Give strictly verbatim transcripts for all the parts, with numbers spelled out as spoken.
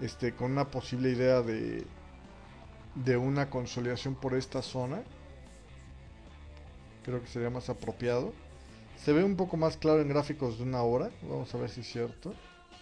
este, con una posible idea de, de una consolidación por esta zona. Creo que sería más apropiado. Se ve un poco más claro en gráficos de una hora. Vamos a ver si es cierto.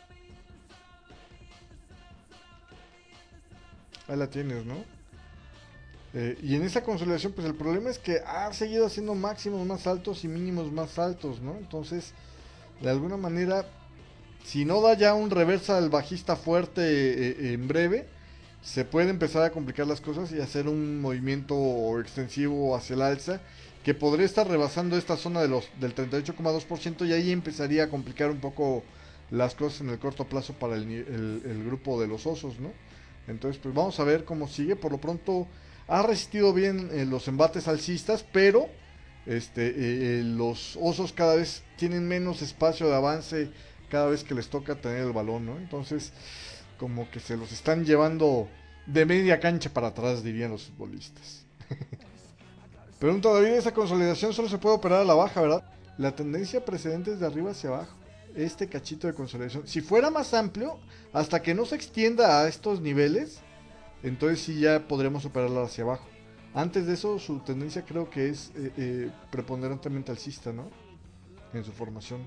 Ahí la tienes, ¿no? Eh, y en esa consolidación, pues el problema es que ha seguido haciendo máximos más altos y mínimos más altos, ¿no? Entonces, de alguna manera, si no da ya un reversal bajista fuerte eh, en breve, se puede empezar a complicar las cosas y hacer un movimiento extensivo hacia el alza que podría estar rebasando esta zona de los, del treinta y ocho coma dos por ciento y ahí empezaría a complicar un poco las cosas en el corto plazo para el, el, el grupo de los osos, ¿no? Entonces, pues vamos a ver cómo sigue. Por lo pronto, ha resistido bien eh, los embates alcistas, pero este, eh, eh, los osos cada vez tienen menos espacio de avance cada vez que les toca tener el balón, ¿no? Entonces, como que se los están llevando de media cancha para atrás, dirían los futbolistas. Pregunta David, esa consolidación solo se puede operar a la baja, ¿verdad? La tendencia precedente es de arriba hacia abajo. Este cachito de consolidación, si fuera más amplio, hasta que no se extienda a estos niveles, entonces sí ya podremos operarla hacia abajo. Antes de eso, su tendencia creo que es eh, eh, preponderantemente alcista, ¿no? En su formación.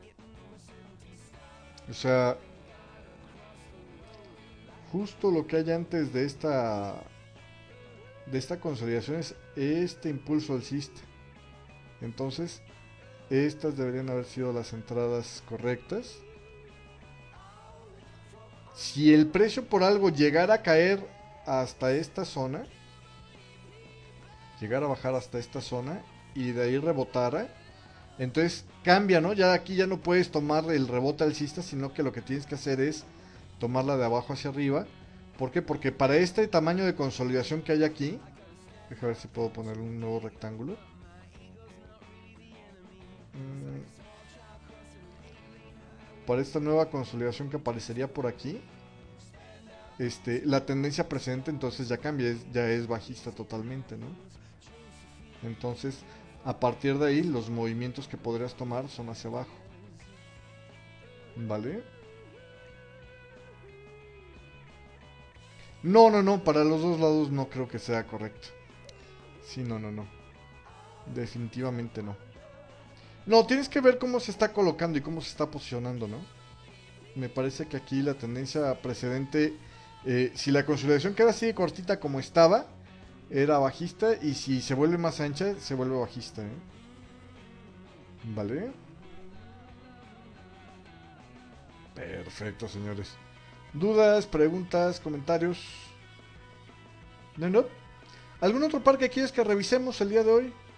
O sea, justo lo que hay antes de esta de esta consolidación es este impulso alcista. Entonces, estas deberían haber sido las entradas correctas. Si el precio por algo llegara a caer hasta esta zona, llegara a bajar hasta esta zona y de ahí rebotara, entonces cambia, ¿no? Ya aquí ya no puedes tomar el rebote alcista, sino que lo que tienes que hacer es tomarla de abajo hacia arriba. ¿Por qué? Porque para este tamaño de consolidación que hay aquí, déjame ver si puedo poner un nuevo rectángulo. Mm, para esta nueva consolidación que aparecería por aquí, este, la tendencia precedente entonces ya cambia, es, ya es bajista totalmente, ¿no? Entonces, a partir de ahí, los movimientos que podrías tomar son hacia abajo. ¿Vale? No, no, no, para los dos lados no creo que sea correcto. Sí, no, no, no. Definitivamente no. No, tienes que ver cómo se está colocando y cómo se está posicionando, ¿no? Me parece que aquí la tendencia precedente, eh, si la consolidación queda así de cortita como estaba, era bajista, y si se vuelve más ancha, se vuelve bajista, ¿eh? ¿Vale? Perfecto, señores. ¿Dudas, preguntas, comentarios? ¿No, no? ¿Algún otro par que quieres que revisemos el día de hoy?